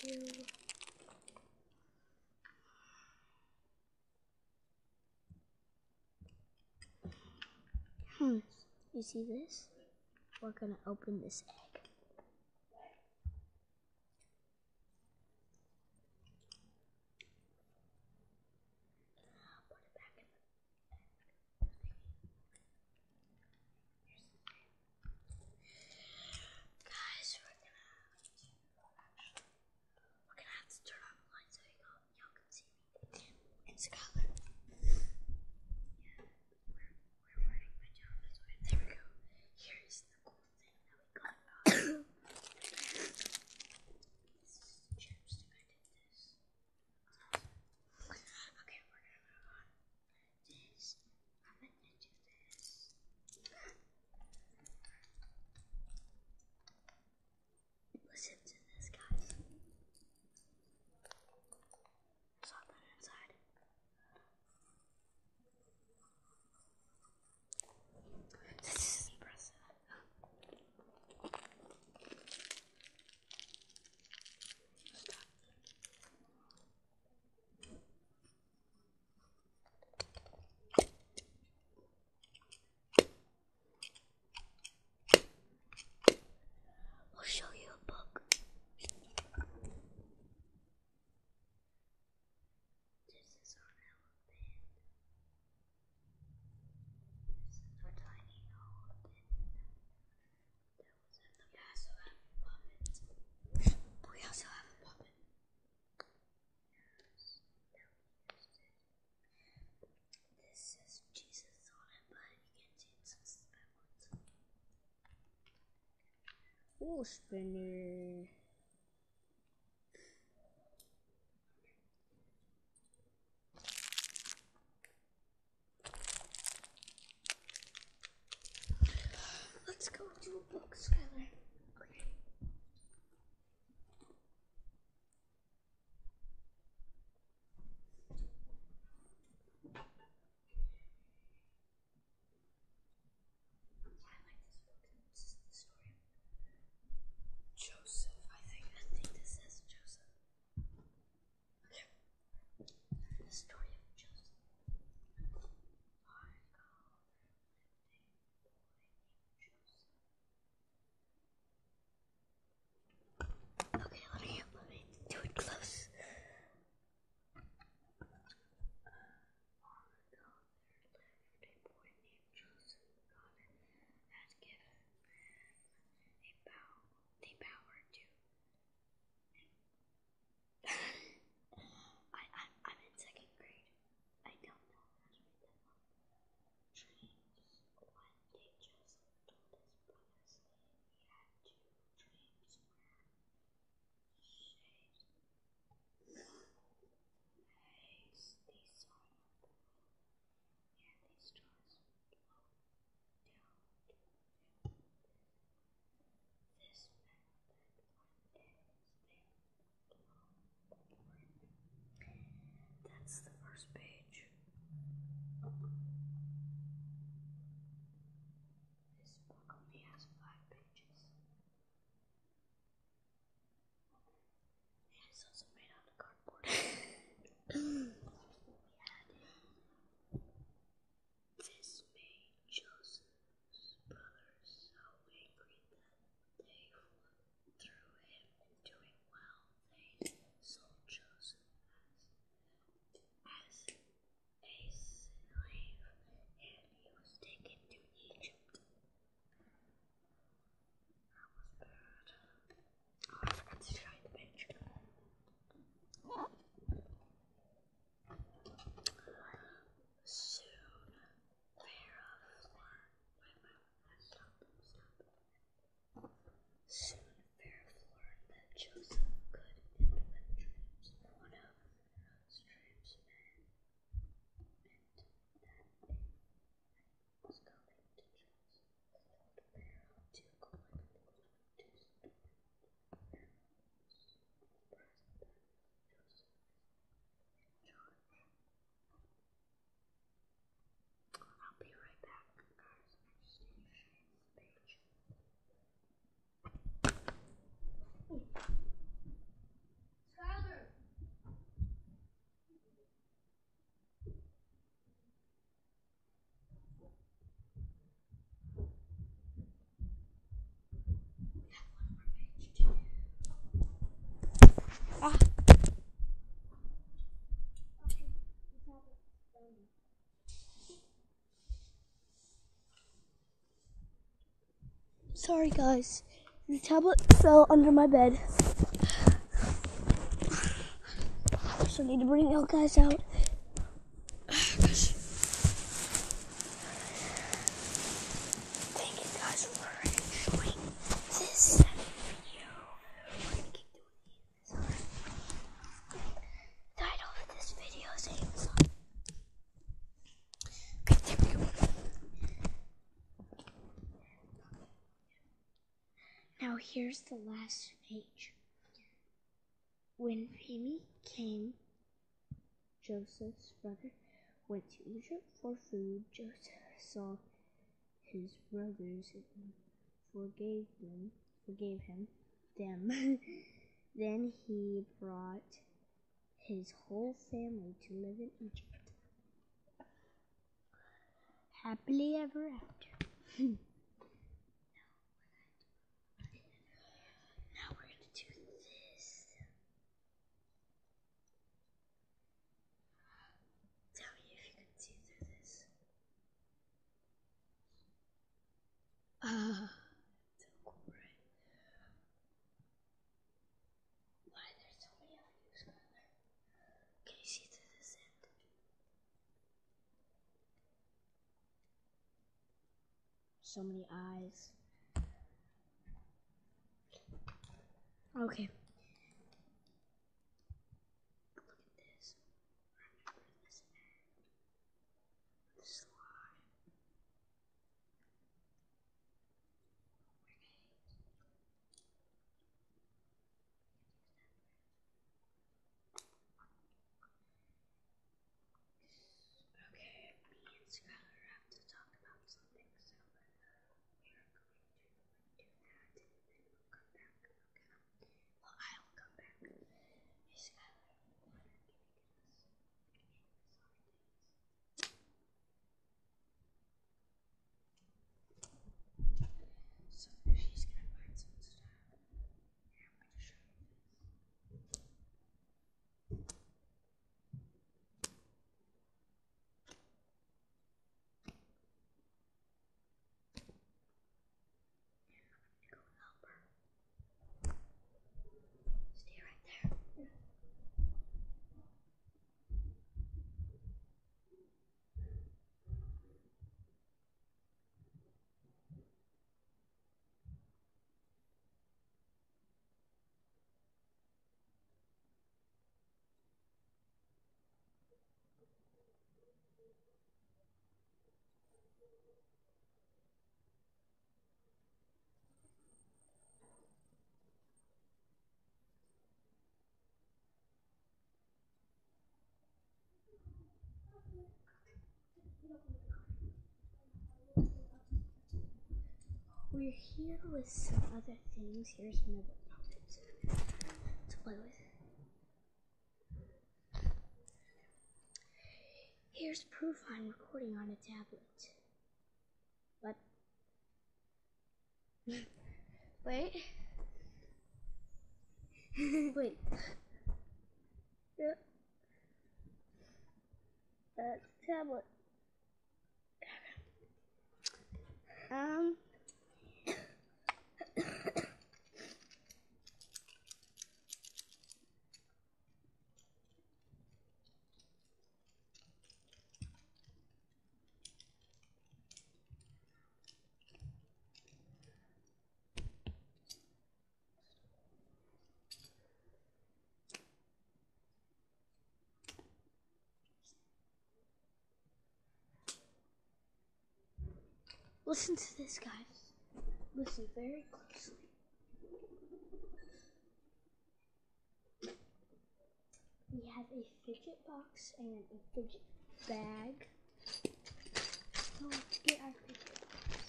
You see this? We're gonna open this egg. Put it back in the guys, we're gonna have to turn on the light so y'all can see me. And Skylar. We're wearing pajamas. There we go. Here's the cool thing that we got. This is the chapstick. I did this. Okay, we're gonna move on. This. I'm gonna do this. Listen to this, guys. Saw that inside. This is impressive. I'll show you a book. This is our elephant. This is our tiny elephant. That was in the past. We also have a puppet. We also have a puppet. Yes, that we used it. This says Jesus on it, but you can't see it since it's backwards. Ooh, spinner. Let's go do a book, Skylar. Okay. I like this book. This is the story of Joseph, I think. This says Joseph. Okay. The story of Joseph. Okay, let me do it close. Long ago, there lived a boy named Joseph. God had given the power to. I'm in second grade. I don't know how to read that one. Dreams. One day Joseph told his brothers he had two dreams where shades these saw and these stars would blow down to him. This meant that one day they would blow over him. That's the first page. This book only has 5 pages. And it's also made out of cardboard. This made Joseph's brothers so angry that they threw him in doing well. They sold Joseph as a slave, and he was taken to Egypt. That was bad. Oh, I forgot to show you the picture. Ah. Sorry guys, the tablet fell under my bed. So I need to bring you guys out. Thank you guys for enjoying this video. We're gonna keep doing this. The title of this video is Amazon. Okay, there we go. Now here's the last page. When Amy came, Joseph's brother went to Egypt for food. Joseph saw his brothers and forgave him. Then he brought his whole family to live in Egypt, happily ever after. Now we're gonna do this. Tell me if you can see through this. So cool, right? Why there's so many of you, Skylar? Can you see through this end? So many eyes. Okay. Look at this. Remember this egg. The slime. Okay, me and Skylar have to talk about something, so we are going to do that, and then we'll come back. Okay. Well, I'll come back. Hey, Skylar, what are you giving us? So she's gonna find some stuff. Here, I'm gonna show you this. Go help her. Stay right there. We're here with some other things. Here's some other puppets to play with. Here's proof I'm recording on a tablet. But wait. Wait. Yeah. That's a tablet. Listen to this, guys. Listen very closely. We have a fidget box and a fidget bag. So let's get our fidget box.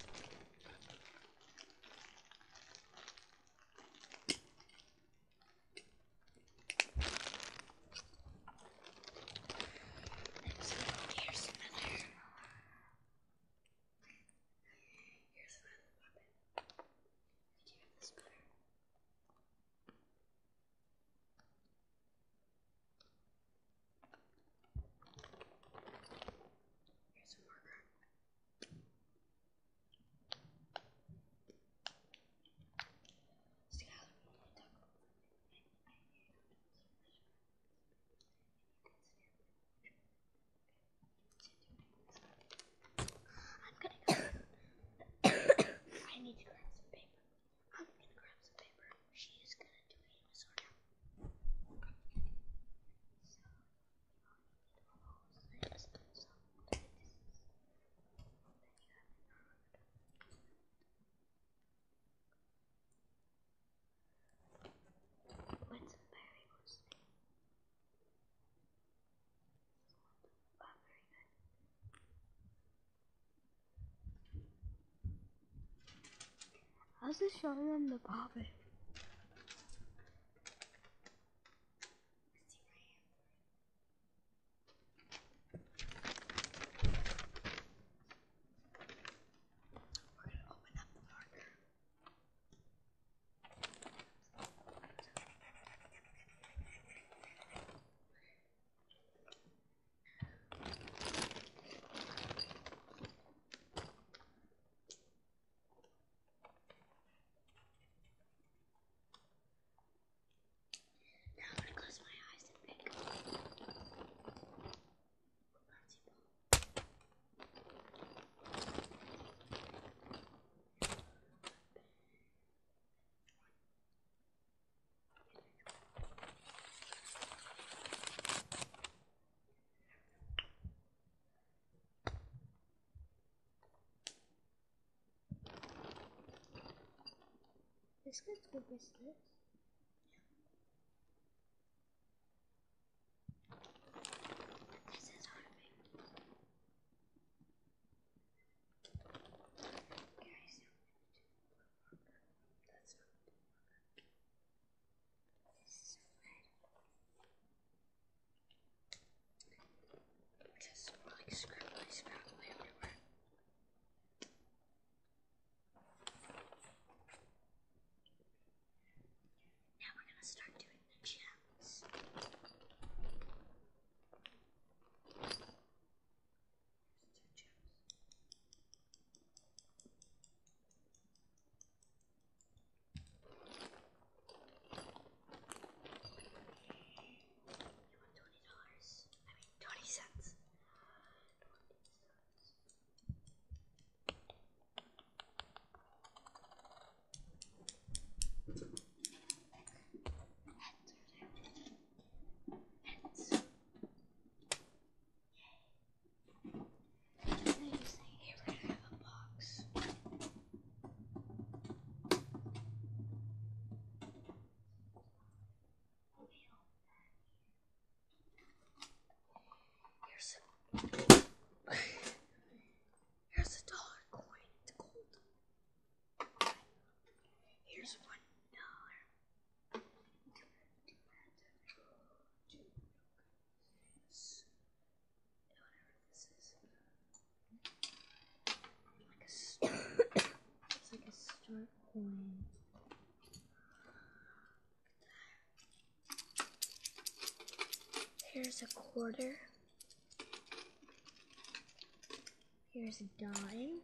Here's another. Here's another puppet. Do you have this better? How's this showing on the popping? This gets good business. This is hard to make. Guys, that's not the marker. This is red. Just like scrabbly everywhere. Now we're gonna start doing the gems. Here's a dollar coin. It's gold. Here's $1. Whatever this is. It's like a start coin. Here's a quarter. Here's a dime.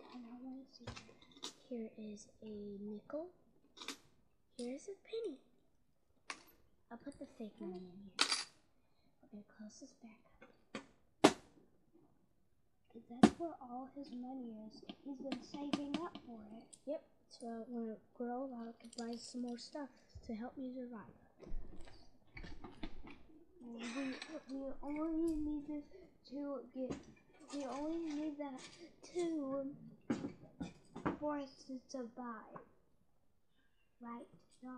Here is a nickel. Here's a penny. I'll put the fake money in here. Okay, close this back up. That's where all his money is. He's been saving up for it. Yep. So when it grows, I can buy some more stuff to help me survive. We only need this to get. We only need that for us to survive. Right? No.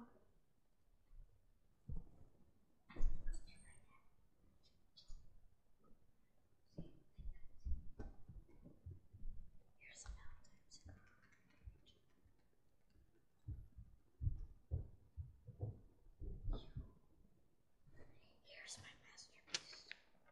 Here's my masterpiece.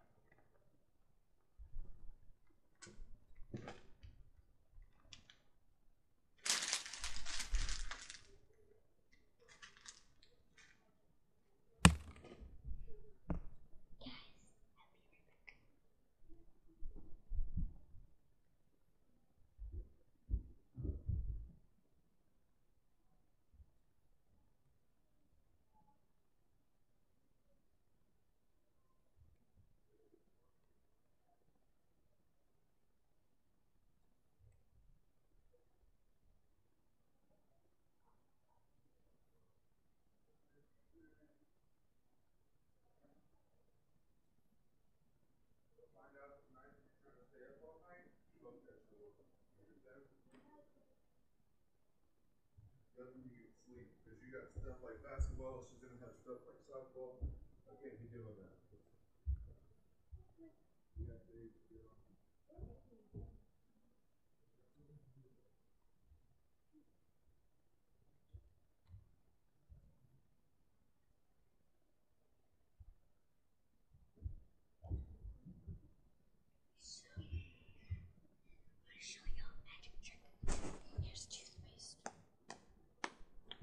That's when you get sleep, because you got stuff like basketball, she's gonna have stuff like softball. I can't be doing that. You got days to get on.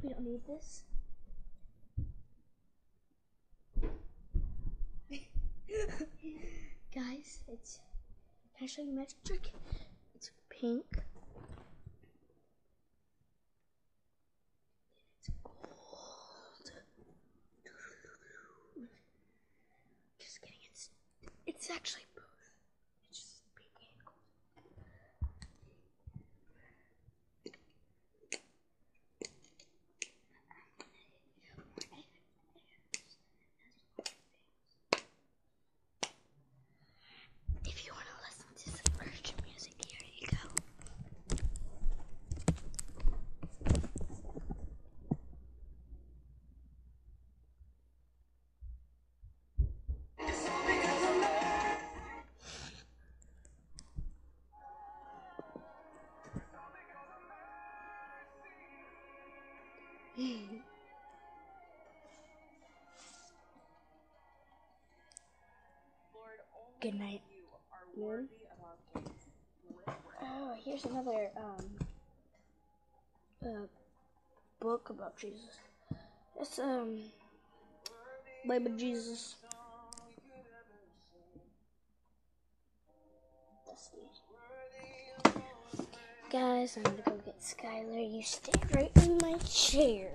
We don't need this. Guys, it's. Can I show you a magic trick? It's pink. It's gold. Just kidding. It's actually both. It's just pink and gold. If you want to listen to some Christian music, here you go. Good night, Moon. Oh, here's another book about Jesus. It's Baby Jesus. Guys, I'm gonna go get Skylar. You stay right in my chair.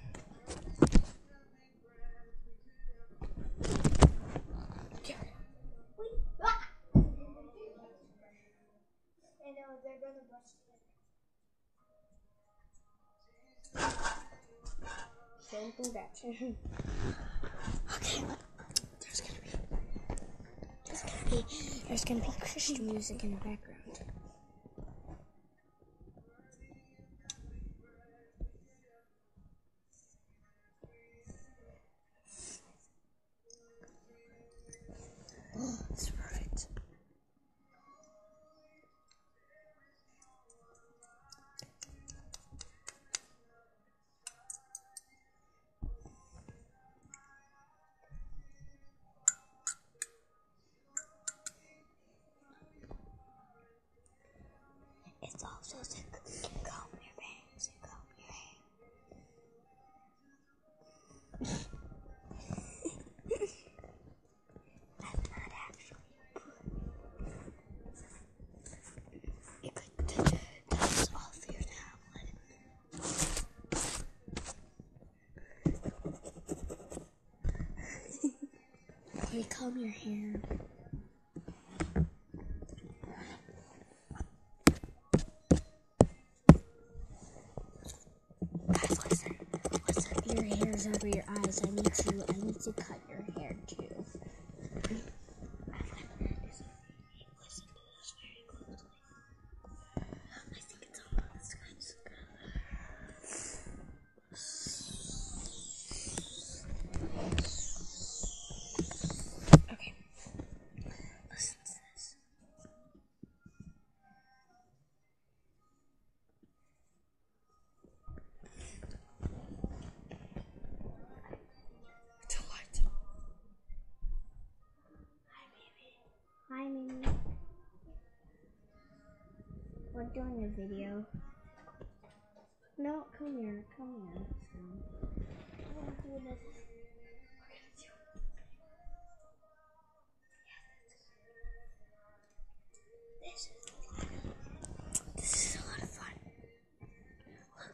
Same thing back. Okay. There's gonna be Christian music in the background. Oh, it's perfect. It's also to comb your bangs and comb your hair. I'm not actually you could do this off your tablet. Let me comb your hair. Guys, listen. Your hair's over your eyes. I need to cut your hair too. Listen to this very closely. I think it's almost kind of okay. Listen to this. Hi, Mimi. We're doing a video. No, come here. Come here. We're doing this. This is a lot of fun. Look.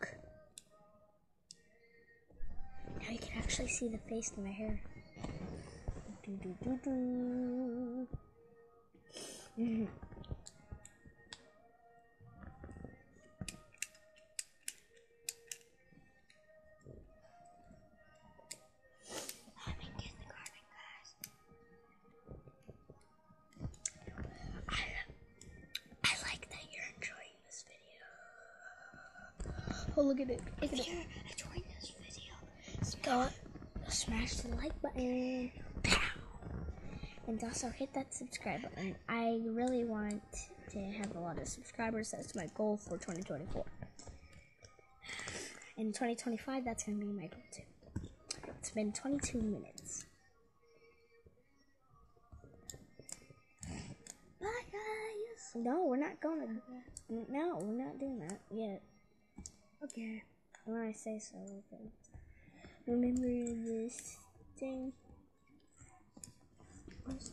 Now you can actually see the face in my hair. Do do do do. I'm in kindergarten, guys. I like that you're enjoying this video. Oh, look at it. If you're enjoying this video, smash the like button. Pow! And also hit that subscribe button. I really want to have a lot of subscribers. That's my goal for 2024. In 2025, that's going to be my goal too. It's been 22 minutes. Bye, guys. No, we're not going to. No, we're not doing that yet. Okay. when I say so, okay. Remember this thing? Where's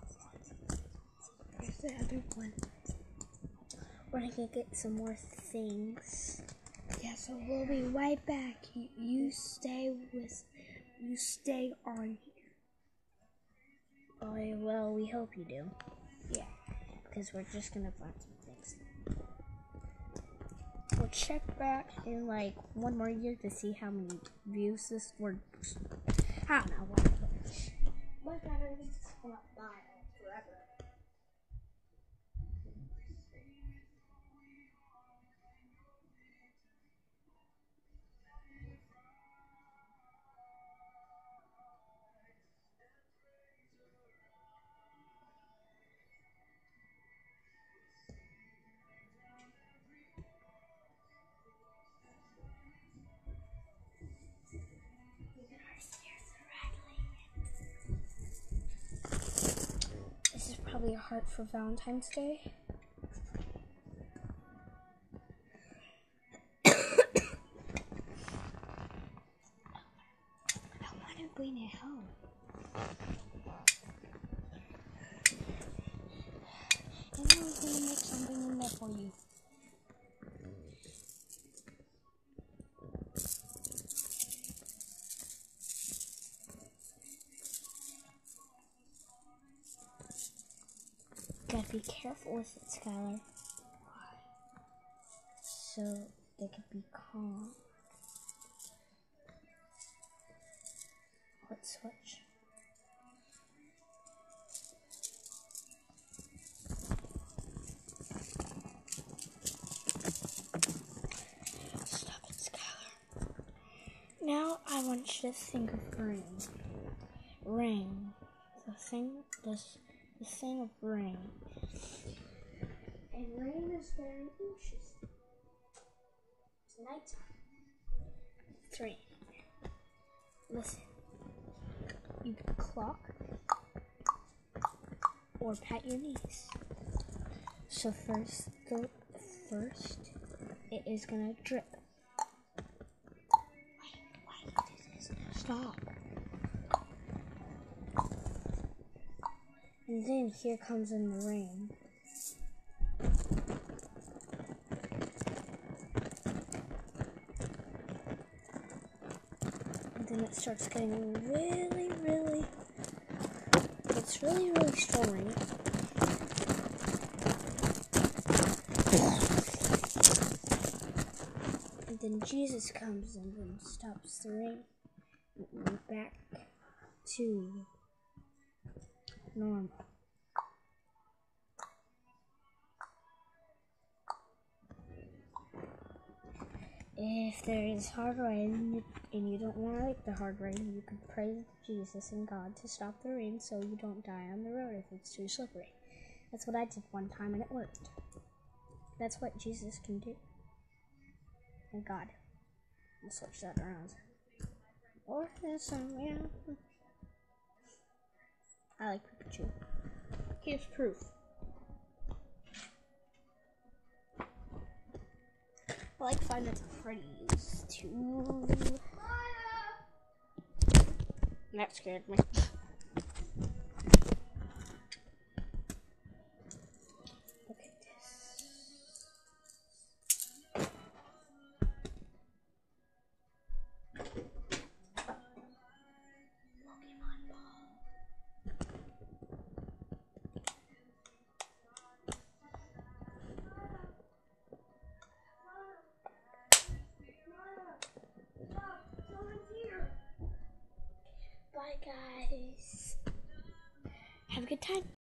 the other one? We're gonna get some more things. Yeah, so we'll be right back. You stay on here. Oh, well, we hope you do. Yeah, because we're just gonna find some things. We'll check back in like 1 more year to see how many views this word. I don't know what. But everything's just gonna die forever. This is probably a heart for Valentine's Day. I want to bring it home. And I'm gonna make something in there for you. Gotta be careful with it, Skylar. So they could be calm. Let's switch. Stop it, Skylar. Now I want you to think of rain. Rain. The thing of rain. And rain is very interesting. It's nighttime. 3. Listen. You can clock or pat your knees. So first it is gonna drip. Why do you do this? Stop. And then here comes in the rain. And then it starts getting really, it's really stormy. And then Jesus comes and then stops the rain. And we're back to normal. If there is hard rain and you don't want to like the hard rain, you can pray to Jesus and God to stop the rain so you don't die on the road if it's too slippery. That's what I did one time and it worked. That's what Jesus can do. And God. We'll switch that around. Or this one, yeah. I like Pikachu. Here's proof. I like Five Nights at Freddy's too. That scared me. Look at this. Pokemon ball. Bye guys. Have a good time.